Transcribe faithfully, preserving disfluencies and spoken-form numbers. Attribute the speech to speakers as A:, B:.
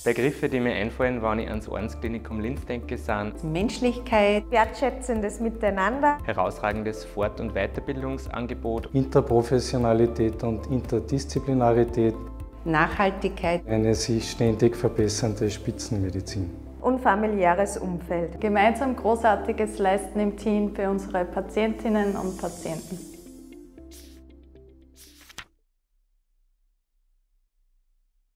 A: Begriffe, die mir einfallen, wenn ich ans Ordensklinikum Linz denke, sind
B: Menschlichkeit,
C: wertschätzendes Miteinander,
A: herausragendes Fort- und Weiterbildungsangebot,
D: Interprofessionalität und Interdisziplinarität,
B: Nachhaltigkeit,
D: eine sich ständig verbessernde Spitzenmedizin
C: und familiäres Umfeld.
E: Gemeinsam Großartiges leisten im Team für unsere Patientinnen und Patienten.